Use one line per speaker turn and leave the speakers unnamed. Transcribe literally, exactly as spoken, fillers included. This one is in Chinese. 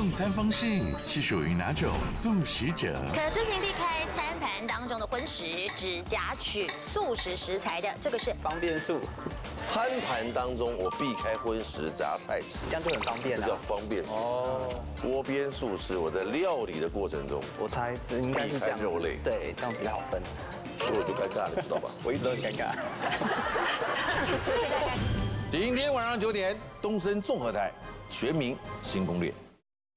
用餐方式是属于哪种素食者？
可自行避开餐盘当中的荤食，只夹取素食食材的，这个是
方便素。
餐盘当中我避开荤食夹菜吃，
这样就很方便了。
比较方便哦。锅边素食，我在料理的过程中，
我猜应该是这样。
肉类，
对，这样比较好分。
错了就尴尬了，知道吧？
我一直都很尴尬。
今天晚上九点，东森综合台《全民新攻略》。